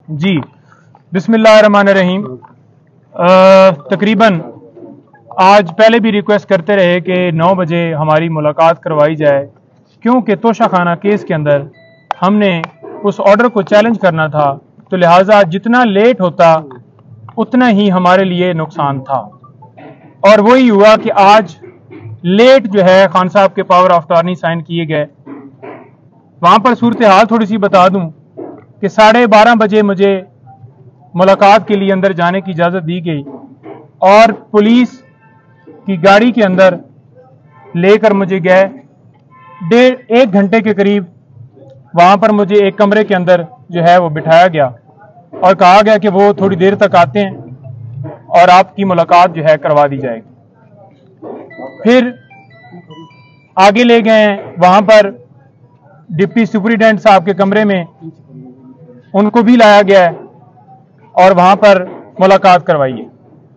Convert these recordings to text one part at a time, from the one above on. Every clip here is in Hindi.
जी, बिस्मिल्लाहिर्रहमानिर्रहीम। तकरीबन आज पहले भी रिक्वेस्ट करते रहे कि 9 बजे हमारी मुलाकात करवाई जाए, क्योंकि तोशाखाना केस के अंदर हमने उस ऑर्डर को चैलेंज करना था, तो लिहाजा जितना लेट होता उतना ही हमारे लिए नुकसान था। और वही हुआ कि आज लेट जो है खान साहब के पावर ऑफ अटॉर्नी साइन किए गए। वहां पर सूरत हाल थोड़ी सी बता दूं कि 12:30 बजे मुझे मुलाकात के लिए अंदर जाने की इजाज़त दी गई और पुलिस की गाड़ी के अंदर लेकर मुझे गए। 1.5 घंटे के करीब वहां पर मुझे एक कमरे के अंदर जो है वो बिठाया गया और कहा गया कि वो थोड़ी देर तक आते हैं और आपकी मुलाकात जो है करवा दी जाएगी। फिर आगे ले गए, वहां पर डिप्टी सुपरिटेंडेंट साहब के कमरे में उनको भी लाया गया है और वहां पर मुलाकात करवाई है।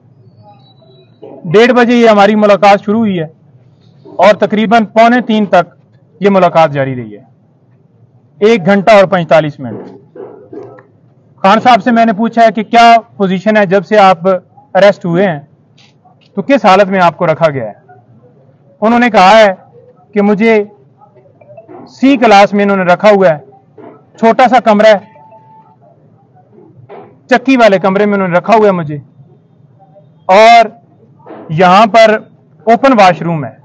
1:30 बजे ये हमारी मुलाकात शुरू हुई है और तकरीबन 2:45 तक ये मुलाकात जारी रही है, 1 घंटा और 45 मिनट। खान साहब से मैंने पूछा है कि क्या पोजीशन है जब से आप अरेस्ट हुए हैं, तो किस हालत में आपको रखा गया है। उन्होंने कहा है कि मुझे सी क्लास में इन्होंने रखा हुआ है, छोटा सा कमरा है, चक्की वाले कमरे में उन्होंने रखा हुआ है मुझे, और यहां पर ओपन वॉशरूम है,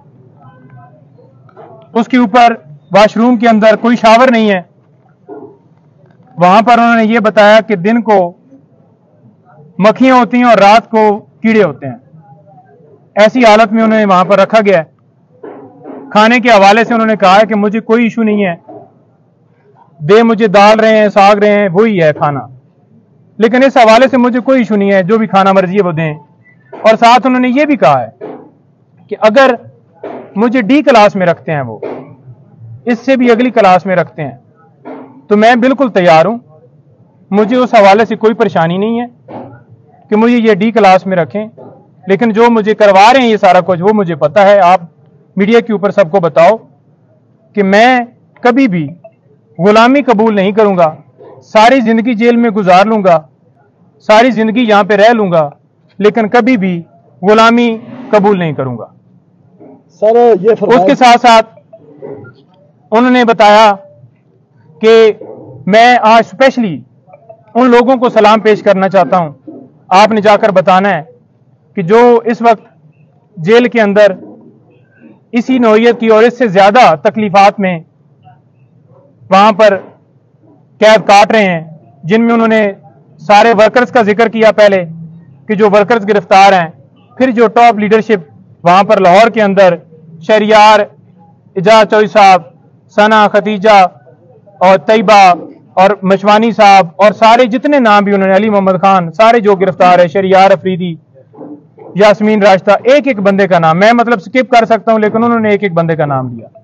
उसके ऊपर वॉशरूम के अंदर कोई शावर नहीं है। वहां पर उन्होंने ये बताया कि दिन को मक्खियां होती हैं और रात को कीड़े होते हैं। ऐसी हालत में उन्हें वहां पर रखा गया है। खाने के हवाले से उन्होंने कहा है कि मुझे कोई इशू नहीं है, दे मुझे दाल रहे हैं, साग रहे हैं, वही है खाना, लेकिन इस हवाले से मुझे कोई इशू नहीं है, जो भी खाना मर्जी है वो दें। और साथ उन्होंने ये भी कहा है कि अगर मुझे डी क्लास में रखते हैं, वो इससे भी अगली क्लास में रखते हैं, तो मैं बिल्कुल तैयार हूं, मुझे उस हवाले से कोई परेशानी नहीं है कि मुझे ये डी क्लास में रखें। लेकिन जो मुझे करवा रहे हैं ये सारा कुछ, वो मुझे पता है। आप मीडिया के ऊपर सबको बताओ कि मैं कभी भी गुलामी कबूल नहीं करूंगा, सारी जिंदगी जेल में गुजार लूंगा, सारी जिंदगी यहां पे रह लूंगा, लेकिन कभी भी गुलामी कबूल नहीं करूंगा। सर ये उसके साथ साथ उन्होंने बताया कि मैं आज स्पेशली उन लोगों को सलाम पेश करना चाहता हूं, आपने जाकर बताना है कि जो इस वक्त जेल के अंदर इसी नौइयत की और इससे ज्यादा तकलीफात में वहां पर कैद काट रहे हैं, जिनमें उन्होंने सारे वर्कर्स का जिक्र किया पहले कि जो वर्कर्स गिरफ्तार हैं, फिर जो टॉप लीडरशिप वहां पर लाहौर के अंदर शहरियार, इजाज चौधरी साहब, सना, खतीजा और तैयबा और मशवानी साहब और सारे जितने नाम भी उन्होंने, अली मोहम्मद खान, सारे जो गिरफ्तार है, शहरियार अफरीदी, यास्मीन राशदा, एक एक बंदे का नाम मैं मतलब स्किप कर सकता हूं, लेकिन उन्होंने एक एक बंदे का नाम लिया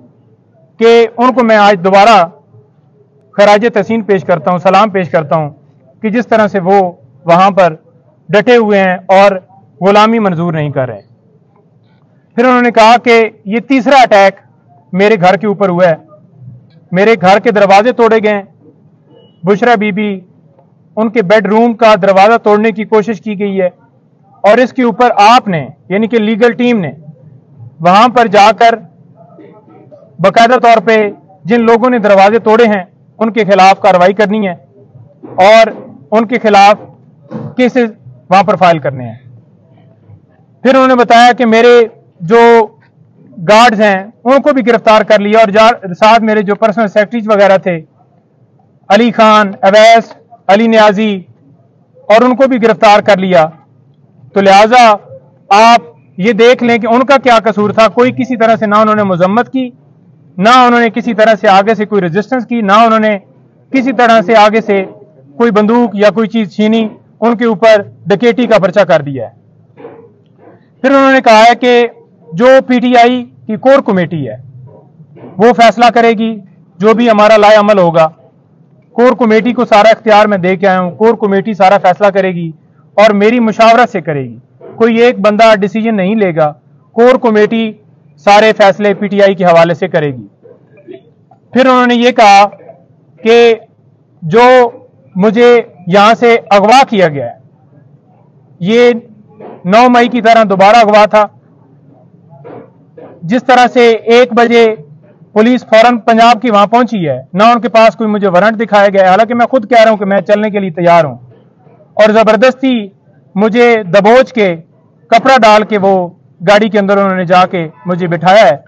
कि उनको मैं आज दोबारा खराज तहसीन पेश करता हूं, सलाम पेश करता हूं कि जिस तरह से वो वहां पर डटे हुए हैं और गुलामी मंजूर नहीं कर रहे। फिर उन्होंने कहा कि ये तीसरा अटैक मेरे घर के ऊपर हुआ है, मेरे घर के दरवाजे तोड़े गए, बुशरा बीबी, उनके बेडरूम का दरवाजा तोड़ने की कोशिश की गई है, और इसके ऊपर आपने यानी कि लीगल टीम ने वहां पर जाकर बाकायदा तौर पे जिन लोगों ने दरवाजे तोड़े हैं उनके खिलाफ कार्रवाई करनी है और उनके खिलाफ केसेस वहां पर फाइल करने हैं। फिर उन्होंने बताया कि मेरे जो गार्ड्स हैं उनको भी गिरफ्तार कर लिया और साथ मेरे जो पर्सनल सेक्रेटरीज वगैरह थे, अली खान, अवैस, अली नियाजी, और उनको भी गिरफ्तार कर लिया। तो लिहाजा आप ये देख लें कि उनका क्या कसूर था। कोई किसी तरह से ना उन्होंने मजम्मत की, ना उन्होंने किसी तरह से आगे से कोई रेजिस्टेंस की, ना उन्होंने किसी तरह से आगे से कोई बंदूक या कोई चीज छीनी, उनके ऊपर डकैती का पर्चा कर दिया है। फिर उन्होंने कहा है कि जो पीटीआई की कोर कमेटी है वो फैसला करेगी, जो भी हमारा लाए अमल होगा। कोर कमेटी को सारा इख्तियार मैं दे के आया हूं, कोर कमेटी सारा फैसला करेगी और मेरी मुशावरत से करेगी, कोई एक बंदा डिसीजन नहीं लेगा, कोर कमेटी सारे फैसले पीटीआई के हवाले से करेगी। फिर उन्होंने ये कहा कि जो मुझे यहां से अगवा किया गया है। ये 9 मई की तरह दोबारा अगवा था। जिस तरह से 1 बजे पुलिस फौरन पंजाब की वहां पहुंची है, ना उनके पास कोई मुझे वारंट दिखाया गया है, हालांकि मैं खुद कह रहा हूं कि मैं चलने के लिए तैयार हूं, और जबरदस्ती मुझे दबोच के कपड़ा डाल के वो गाड़ी के अंदर उन्होंने जाके मुझे बिठाया है।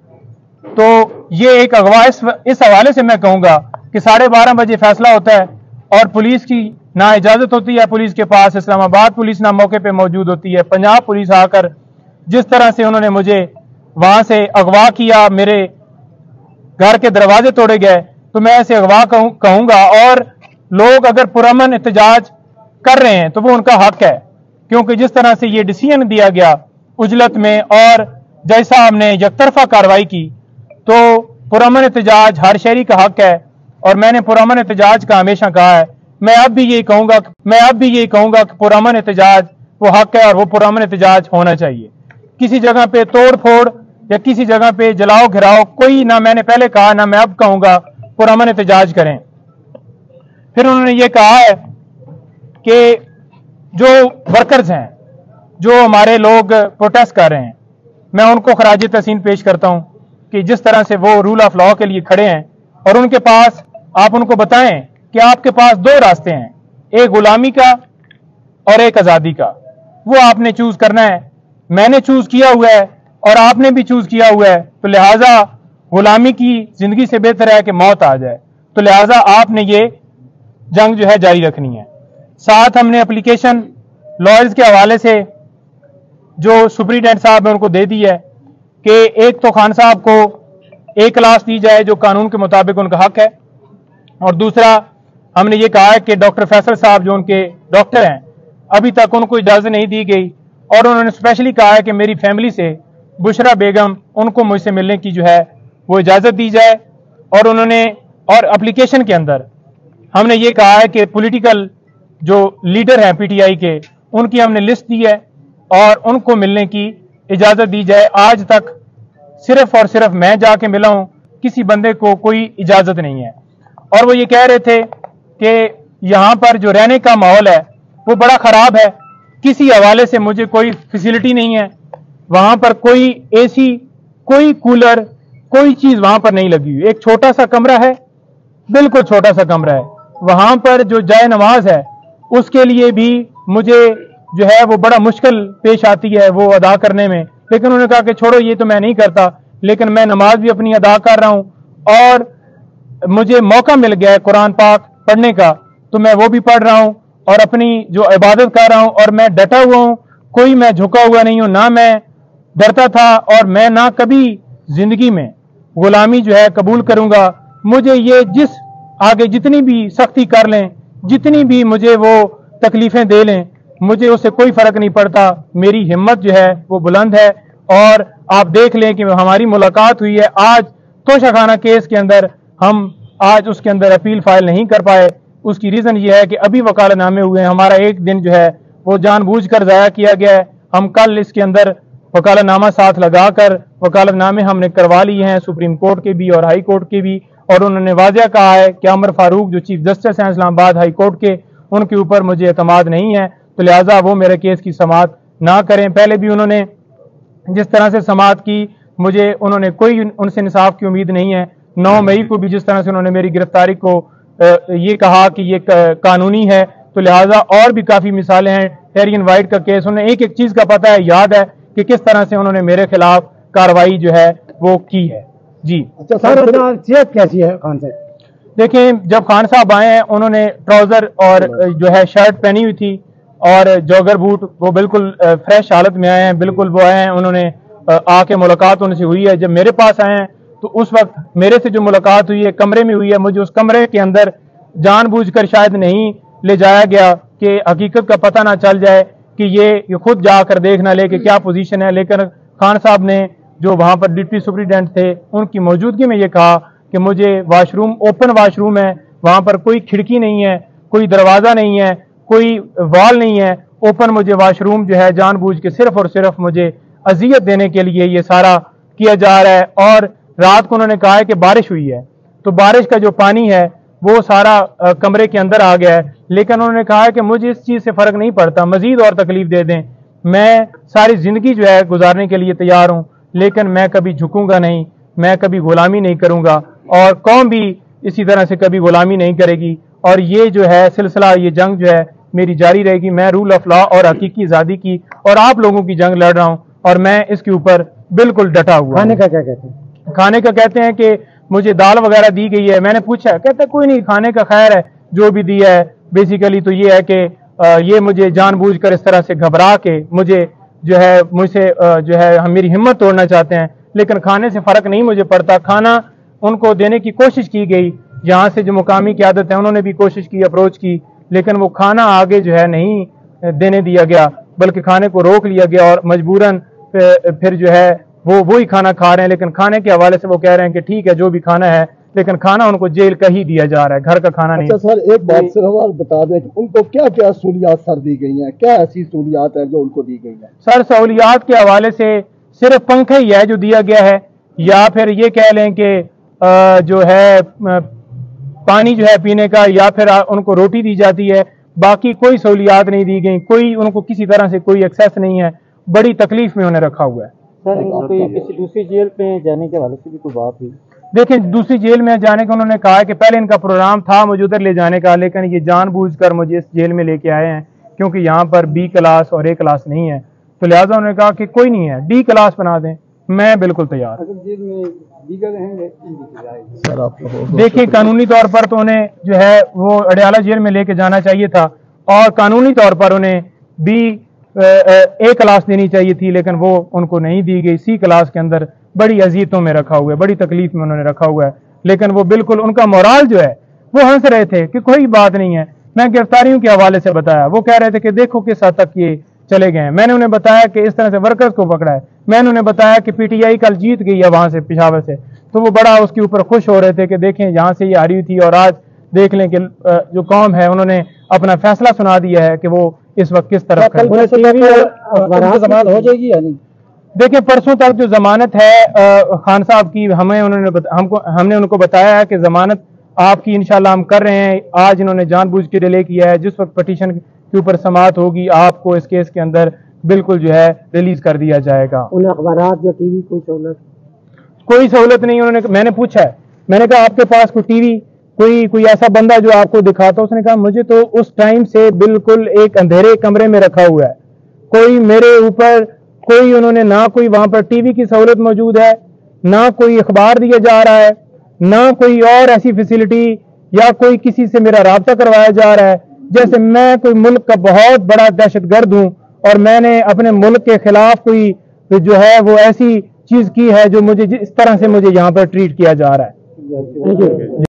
तो ये एक अगवा इस हवाले से मैं कहूंगा कि 12:30 बजे फैसला होता है और पुलिस की ना इजाजत होती है, पुलिस के पास इस्लामाबाद पुलिस ना मौके पे मौजूद होती है। पंजाब पुलिस आकर जिस तरह से उन्होंने मुझे वहां से अगवा किया, मेरे घर के दरवाजे तोड़े गए, तो मैं ऐसे अगवा कहूंगा। और लोग अगर पुरअमन एहतजाज कर रहे हैं तो वो उनका हक है, क्योंकि जिस तरह से ये डिसीजन दिया गया उजलत में और जज साहब ने यकतरफा कार्रवाई की, तो पुरअमन एहतजाज हर शहरी का हक है। और मैंने पुरअमन एहतजाज का हमेशा कहा है, मैं अब भी यही कहूंगा कि पुरअमन एहतजाज वो हक है और वो पुरअमन एहतजाज होना चाहिए। किसी जगह पे तोड़ फोड़ या किसी जगह पे जलाओ घिराओ कोई ना, मैंने पहले कहा ना मैं अब कहूंगा, पुरअमन एहतजाज करें। फिर उन्होंने ये कहा है कि जो वर्कर्स हैं, जो हमारे लोग प्रोटेस्ट कर रहे हैं, मैं उनको खराज तहसीन पेश करता हूं कि जिस तरह से वो रूल ऑफ लॉ के लिए खड़े हैं और उनके पास, आप उनको बताएं कि आपके पास 2 रास्ते हैं, एक गुलामी का और एक आजादी का। वो आपने चूज करना है। मैंने चूज किया हुआ है और आपने भी चूज किया हुआ है, तो लिहाजा गुलामी की जिंदगी से बेहतर है कि मौत आ जाए। तो लिहाजा आपने ये जंग जो है जारी रखनी है। साथ हमने एप्लीकेशन लॉयर्स के हवाले से जो सुप्रीडेंट साहब है उनको दे दी है कि एक तो खान साहब को एक क्लास दी जाए जो कानून के मुताबिक उनका हक है, और दूसरा हमने ये कहा है कि डॉक्टर फैसल साहब जो उनके डॉक्टर हैं, अभी तक उनको इजाजत नहीं दी गई, और उन्होंने स्पेशली कहा है कि मेरी फैमिली से बुशरा बेगम, उनको मुझसे मिलने की जो है वो इजाजत दी जाए। और उन्होंने, और एप्लीकेशन के अंदर हमने ये कहा है कि पॉलिटिकल जो लीडर हैं पीटीआई के, उनकी हमने लिस्ट दी है और उनको मिलने की इजाजत दी जाए। आज तक सिर्फ और सिर्फ मैं जाके मिला हूं, किसी बंदे को कोई इजाजत नहीं है। और वो ये कह रहे थे कि यहां पर जो रहने का माहौल है वो बड़ा खराब है, किसी हवाले से मुझे कोई फैसिलिटी नहीं है, वहां पर कोई एसी, कोई कूलर, कोई चीज वहां पर नहीं लगी हुई। एक छोटा सा कमरा है, बिल्कुल छोटा सा कमरा है, वहां पर जो जाए नमाज है उसके लिए भी मुझे जो है वो बड़ा मुश्किल पेश आती है वो अदा करने में। लेकिन उन्होंने कहा कि छोड़ो ये तो मैं नहीं करता, लेकिन मैं नमाज भी अपनी अदा कर रहा हूं और मुझे मौका मिल गया है कुरान पाक पढ़ने का, तो मैं वो भी पढ़ रहा हूं और अपनी जो इबादत कर रहा हूं, और मैं डटा हुआ हूं, कोई मैं झुका हुआ नहीं हूं, ना मैं डरता था और मैं ना कभी जिंदगी में गुलामी जो है कबूल करूंगा। मुझे ये जिस आगे जितनी भी सख्ती कर लें, जितनी भी मुझे वो तकलीफें दे लें, मुझे उससे कोई फर्क नहीं पड़ता। मेरी हिम्मत जो है वो बुलंद है। और आप देख लें कि हमारी मुलाकात हुई है आज तोशाखाना केस के अंदर, हम आज उसके अंदर अपील फाइल नहीं कर पाए। उसकी रीजन ये है कि अभी वकालतनामे हुए हैं, हमारा एक दिन जो है वो जानबूझकर जाया किया गया है। हम कल इसके अंदर वकालतनामा साथ लगाकर वकालतनामे हमने करवा लिए हैं, सुप्रीम कोर्ट के भी और हाई कोर्ट के भी, और उन्होंने वाज़ेह कहा है कि अमर फारूक जो चीफ जस्टिस हैं इस्लामाबाद हाई कोर्ट के, उनके ऊपर मुझे एतमाद नहीं है, तो लिहाजा वो मेरे केस की समाअत ना करें। पहले भी उन्होंने जिस तरह से समाअत की, मुझे उन्होंने कोई उनसे इंसाफ की उम्मीद नहीं है। 9 मई को भी जिस तरह से उन्होंने मेरी गिरफ्तारी को ये कहा कि ये कानूनी है, तो लिहाजा और भी काफी मिसालें हैं। टेरियन वाइट का केस, उन्हें एक एक चीज का पता है, याद है कि किस तरह से उन्होंने मेरे खिलाफ कार्रवाई जो है वो की है। जी अच्छा सर, सेहत कैसी है खान साहब? देखें, जब खान साहब आए हैं उन्होंने ट्राउजर और जो है शर्ट पहनी हुई थी और जॉगर बूट, वो बिल्कुल फ्रेश हालत में आए हैं, बिल्कुल वो आए हैं, उन्होंने आके मुलाकात उनसे हुई है। जब मेरे पास आए हैं तो उस वक्त मेरे से जो मुलाकात हुई है कमरे में हुई है। मुझे उस कमरे के अंदर जानबूझकर शायद नहीं ले जाया गया कि हकीकत का पता ना चल जाए, कि ये खुद जाकर देख ना ले कि क्या पोजीशन है। लेकिन खान साहब ने जो वहां पर डिप्टी सुप्रीडेंट थे, उनकी मौजूदगी में ये कहा कि मुझे वाशरूम, ओपन वाशरूम है, वहां पर कोई खिड़की नहीं है, कोई दरवाजा नहीं है, कोई वॉल नहीं है, ओपन मुझे वाशरूम जो है जानबूझ के सिर्फ और सिर्फ मुझे अजियत देने के लिए ये सारा किया जा रहा है। और रात को उन्होंने कहा है कि बारिश हुई है, तो बारिश का जो पानी है वो सारा कमरे के अंदर आ गया है, लेकिन उन्होंने कहा है कि मुझे इस चीज़ से फ़र्क नहीं पड़ता, मज़ीद और तकलीफ दे दें, मैं सारी ज़िंदगी जो है गुजारने के लिए तैयार हूँ, लेकिन मैं कभी झुकूंगा नहीं, मैं कभी गुलामी नहीं करूँगा और कौम भी इसी तरह से कभी गुलामी नहीं करेगी। और ये जो है सिलसिला, ये जंग जो है मेरी जारी रहेगी। मैं रूल ऑफ लॉ और हकीकी आज़ादी की और आप लोगों की जंग लड़ रहा हूँ और मैं इसके ऊपर बिल्कुल डटा हुआ। खाने का क्या कहते हैं? खाने का कहते हैं कि मुझे दाल वगैरह दी गई है। मैंने पूछा, कहते कोई नहीं, खाने का खैर है, जो भी दिया है। बेसिकली तो ये है कि ये मुझे जानबूझकर इस तरह से घबरा के मुझे जो है मुझसे जो है मेरी हिम्मत तोड़ना चाहते हैं, लेकिन खाने से फ़र्क नहीं मुझे पड़ता। खाना उनको देने की कोशिश की गई, यहाँ से जो मुकामी क़यादत है उन्होंने भी कोशिश की, अप्रोच की, लेकिन वो खाना आगे जो है नहीं देने दिया गया, बल्कि खाने को रोक लिया गया और मजबूरन फिर जो है वो वही खाना खा रहे हैं। लेकिन खाने के हवाले से वो कह रहे हैं कि ठीक है जो भी खाना है, लेकिन खाना उनको जेल का ही दिया जा रहा है, घर का खाना नहीं। अच्छा सर, एक बात सिर्फ और बता दें, उनको क्या क्या सहूलियात सर दी गई हैं, क्या ऐसी सहूलियात है जो उनको दी गई है? सर सहूलियात के हवाले से सिर्फ पंखा ही है जो दिया गया है, या फिर ये कह लें कि जो है पानी जो है पीने का, या फिर उनको रोटी दी जाती है। बाकी कोई सहूलियात नहीं दी गई, कोई उनको किसी तरह से कोई एक्सेस नहीं है। बड़ी तकलीफ में उन्हें रखा हुआ है। सर किसी दूसरी जेल में जाने के हवाले से भी कोई बात हुई? देखिए, दूसरी जेल में जाने का उन्होंने कहा है कि पहले इनका प्रोग्राम था मुझे उधर ले जाने का, लेकिन ये जानबूझकर मुझे इस जेल में लेके आए हैं क्योंकि यहाँ पर बी क्लास और ए क्लास नहीं है, तो लिहाजा उन्होंने कहा कि कोई नहीं है, डी क्लास बना दें। मैं बिल्कुल तैयार। देखिए, कानूनी तौर पर तो उन्हें जो है वो अडयाला जेल में लेके जाना चाहिए था और कानूनी तौर पर उन्हें बी ए क्लास देनी चाहिए थी, लेकिन वो उनको नहीं दी गई। सी क्लास के अंदर बड़ी अजीतों में रखा हुआ है, बड़ी तकलीफ में उन्होंने रखा हुआ है, लेकिन वो बिल्कुल उनका मोराल जो है वो हंस रहे थे कि कोई बात नहीं है। मैं गिरफ्तारियों के हवाले से बताया, वो कह रहे थे कि देखो किस हद तक ये चले गए। मैंने उन्हें बताया कि इस तरह से वर्कर्स को पकड़ा है। मैंने उन्हें बताया कि पीटीआई कल जीत गई है वहां से, पेशावर से, तो वो बड़ा उसके ऊपर खुश हो रहे थे कि देखें यहाँ से ये हारी हुई थी और आज देख लें कि जो कौम है उन्होंने अपना फैसला सुना दिया है कि वो इस वक्त किस तरफ है। जमानत हो जाएगी या नहीं? देखिए, परसों तक जो जमानत है खान साहब की, हमने उनको बताया है कि जमानत आपकी इंशाल्लाह हम कर रहे हैं। आज इन्होंने जानबूझ के डिले किया है, जिस वक्त पटिशन के ऊपर समाअत होगी आपको इस केस के अंदर बिल्कुल जो है रिलीज कर दिया जाएगा। उन्हें अखबारात या टीवी कोई सहूलत नहीं। उन्होंने, मैंने पूछा है, मैंने कहा आपके पास कोई टीवी, कोई ऐसा बंदा जो आपको दिखाता? उसने कहा मुझे तो उस टाइम से बिल्कुल एक अंधेरे कमरे में रखा हुआ है, कोई मेरे ऊपर कोई उन्होंने ना कोई वहां पर टीवी की सहूलत मौजूद है, ना कोई अखबार दिया जा रहा है, ना कोई और ऐसी फैसिलिटी या कोई किसी से मेरा राब्ता करवाया जा रहा है जैसे मैं कोई मुल्क का बहुत बड़ा दहशतगर्द हूं और मैंने अपने मुल्क के खिलाफ कोई जो है वो ऐसी चीज की है जो मुझे इस तरह से मुझे यहाँ पर ट्रीट किया जा रहा है।